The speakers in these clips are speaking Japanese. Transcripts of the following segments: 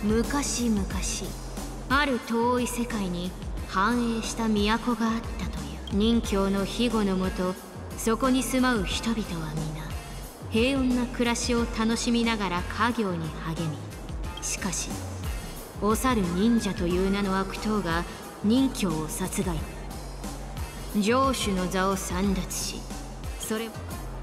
昔々ある遠い世界に繁栄した都があったという。任侠の庇護のもと、そこに住まう人々は皆平穏な暮らしを楽しみながら家業に励み、しかしお猿忍者という名の悪党が任侠を殺害、城主の座を簒奪し、それ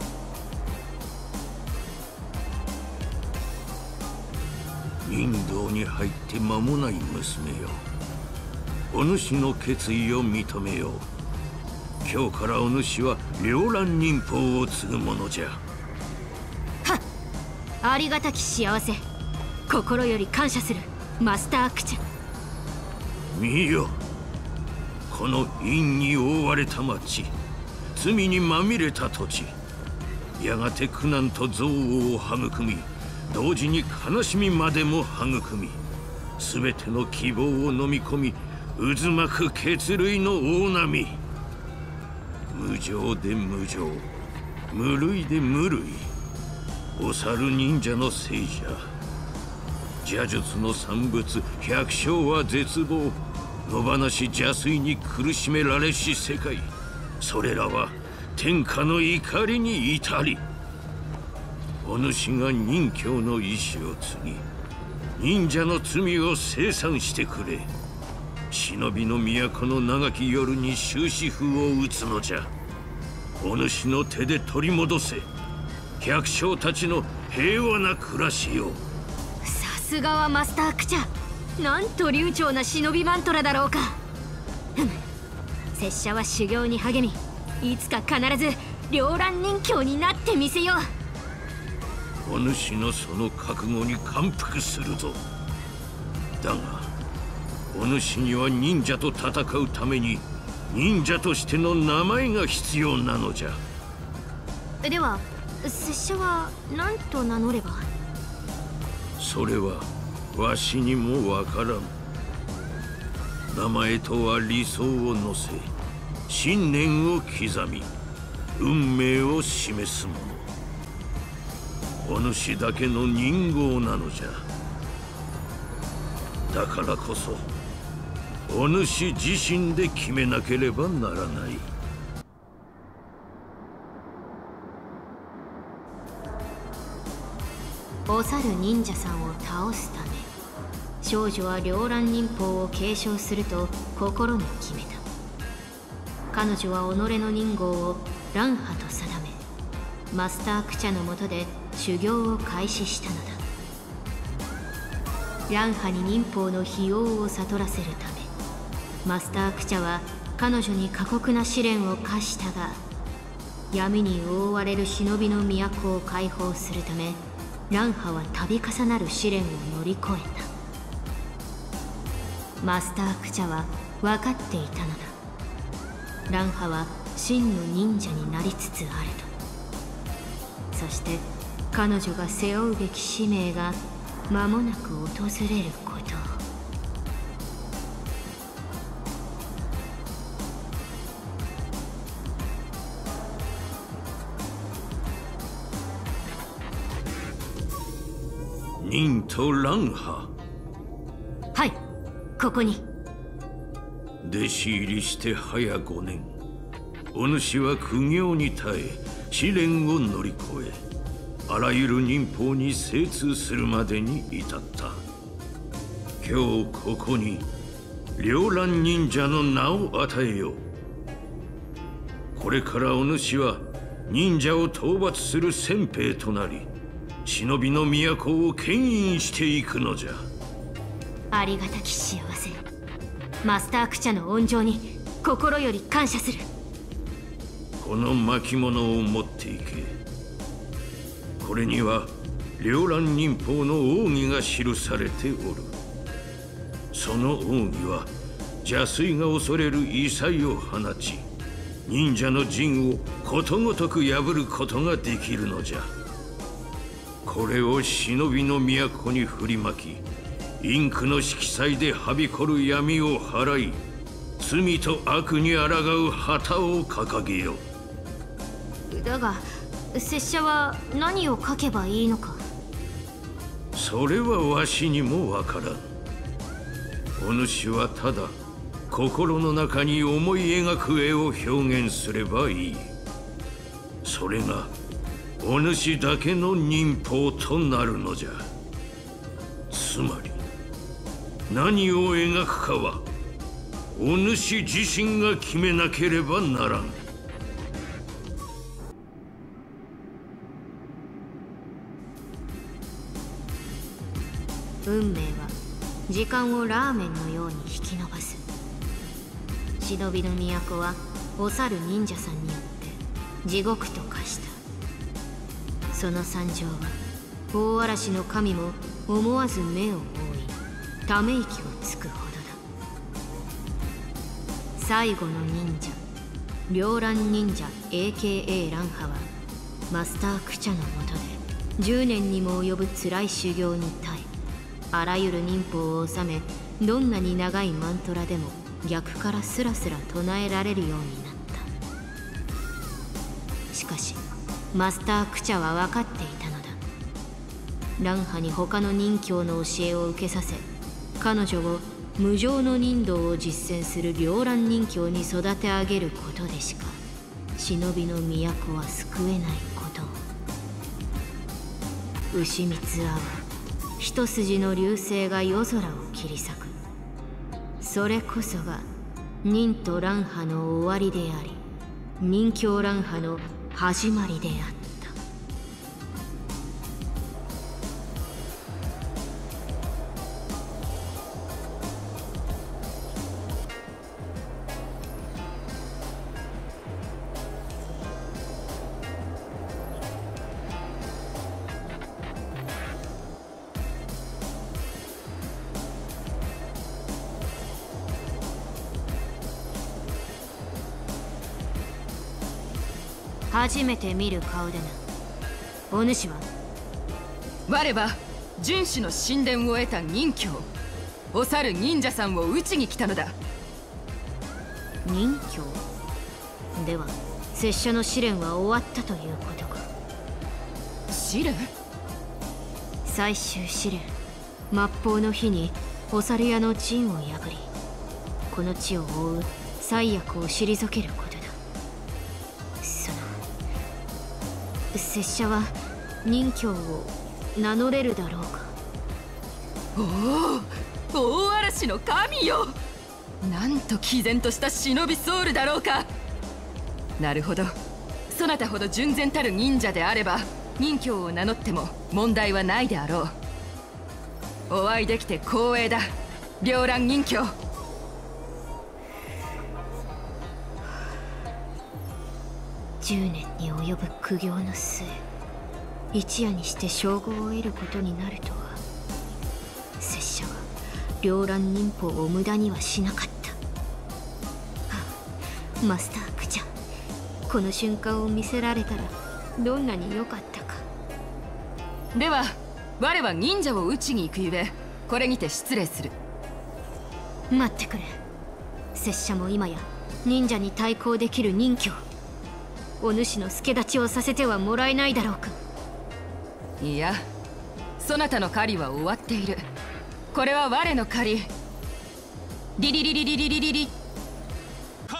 任道に入って間もない娘よ、お主の決意を認めよう。今日からお主は両乱忍法を継ぐものじゃ。 はっ、ありがたき幸せ、心より感謝するマスタークチャ。 見よ、この陰に覆われた町、罪にまみれた土地、やがて苦難と憎悪を育み、同時に悲しみまでも育み、全ての希望を飲み込み、渦巻く血類の大波。無情で無情、無類で無類、お猿忍者の聖者。邪術の産物百姓は絶望、野放し邪推に苦しめられし世界。それらは天下の怒りに至り、お主が任侠の意志を継ぎ、忍者の罪を清算してくれ。忍びの都の長き夜に終止符を打つのじゃ。お主の手で取り戻せ、百姓たちの平和な暮らしを。 さすがはマスタークチャ、なんと流暢な忍びマントラだろうか。拙者は修行に励み、いつか必ず両乱忍侠になってみせよう。 お主のその覚悟に感服するぞ。だがお主には忍者と戦うために忍者としての名前が必要なのじゃ。 では拙者は何と名乗れば。 それはわしにもわからん。名前とは理想を乗せ、信念を刻み、運命を示すもの。お主だけの任号なのじゃ。だからこそお主自身で決めなければならない。 お猿忍者さんを倒すため、少女は両乱忍法を継承すると心に決めた。彼女は己の任号を乱派と定め、マスタークチャの下で修行を開始したのだ。乱派に忍法の秘要を悟らせるため、マスタークチャは彼女に過酷な試練を課したが、闇に覆われる忍びの都を解放するため、乱派は度重なる試練を乗り越えた。マスタークチャは分かっていたのだ。乱派は真の忍者になりつつあると。そして彼女が背負うべき使命が間もなく訪れることを。 忍と乱派。 はい、ここに。 弟子入りして早5年、お主は苦行に耐え試練を乗り越え、あらゆる忍法に精通するまでに至った。今日ここに両乱忍者の名を与えよう。これからお主は忍者を討伐する先兵となり、忍びの都を牽引していくのじゃ。 ありがたき幸せ、マスタークチャの恩情に心より感謝する。 この巻物を持っていけ。これには両乱忍法の奥義が記されておる。その奥義は邪推が恐れる異彩を放ち、忍者の陣をことごとく破ることができるのじゃ。これを忍びの都に振りまき、インクの色彩ではびこる闇を払い、罪と悪に抗う旗を掲げよ。 だが拙者は何を書けばいいのか。 そそれはわしにもわからん。お主はただ心の中に思い描く絵を表現すればいい。それがお主だけの忍法となるのじゃ。つまり何を描くかはお主自身が決めなければならん。 運命は時間をラーメンのように引き延ばす。忍びの都はお猿忍者さんによって地獄と化した。その惨状は大嵐の神も思わず目を覆いため息をつくほどだ。最後の忍者両乱忍者 AKA 乱派はマスタークチャのもとで10年にも及ぶ辛い修行に耐え、あらゆる忍法を収め、どんなに長いマントラでも逆からスラスラ唱えられるようになった。しかしマスタークチャは分かっていたのだ。乱派に他の忍教の教えを受けさせ、彼女を無常の忍道を実践する両乱忍教に育て上げることでしか忍びの都は救えないことを。牛三つは一筋の流星が夜空を切り裂く。それこそが忍と乱派の終わりであり、忍教乱派の始まりであった。初めて見る顔だな。お主は？ 我は殉死の神殿を得た忍教、お猿忍者さんを討ちに来たのだ。 忍教では拙者の試練は終わったということか。 試練？ 最終試練、末法の日にお猿屋の陣を破り、この地を覆う災厄を退けることだ。拙者は忍教を名乗れるだろうか。 おお、大嵐の神よ。なんと毅然とした忍びソウルだろうか。なるほど、そなたほど純然たる忍者であれば忍教を名乗っても問題はないであろう。お会いできて光栄だ、両乱忍教。 10年に及ぶ苦行の末、一夜にして称号を得ることになるとは。拙者は両乱忍法を無駄にはしなかった。マスタークチャ、この瞬間を見せられたらどんなに良かったか。 では我は忍者を討ちに行くゆえ、これにて失礼する。 待ってくれ。拙者も今や忍者に対抗できる忍教、お主の助太刀をさせてはもらえないだろうか。 いや、そなたの狩りは終わっている。これは我の狩り。リリリリリリリリリ。 カッ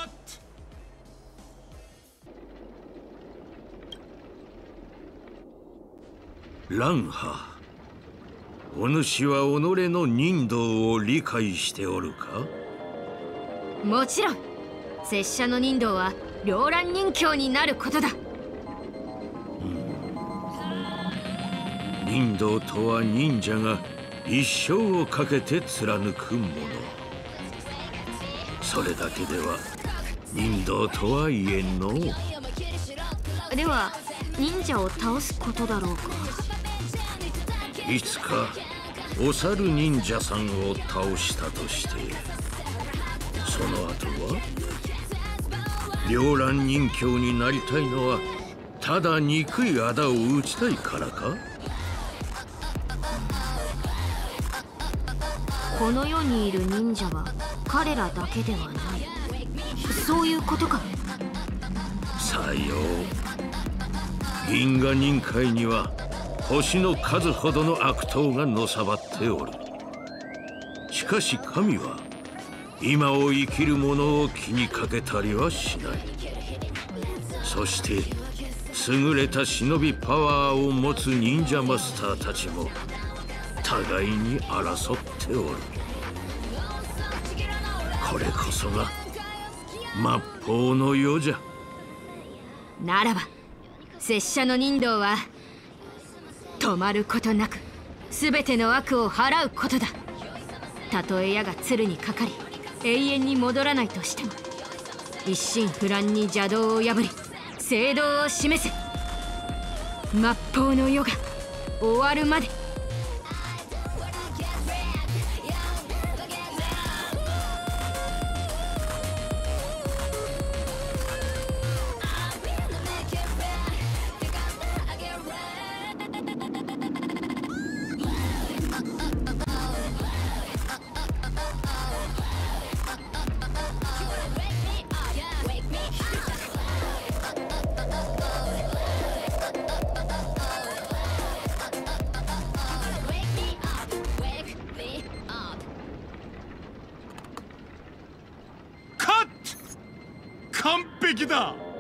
ト。乱派、お主は己の忍道を理解しておるか？ もちろん。拙者の忍道は両乱忍教になることだ。 忍道とは忍者が一生をかけて貫くもの。それだけでは忍道とは言えんの。 では忍者を倒すことだろうか。 いつかお猿忍者さんを倒したとして、その後は両乱忍教になりたいのはただ憎い仇を討ちたいからか？ この世にいる忍者は彼らだけではない、そういうことか。 さよう。銀河忍界には星の数ほどの悪党がのさばっておる。しかし神は今を生きる者を気にかけたりはしない。そして優れた忍びパワーを持つ忍者マスターたちも互いに争っておる。これこそが末法の世じゃ。 ならば拙者の忍道は止まることなく全ての悪を払うことだ。たとえ矢が鶴にかかり永遠に戻らないとしても、一心不乱に邪道を破り正道を示せ。末法の世が終わるまで。 完璧だ。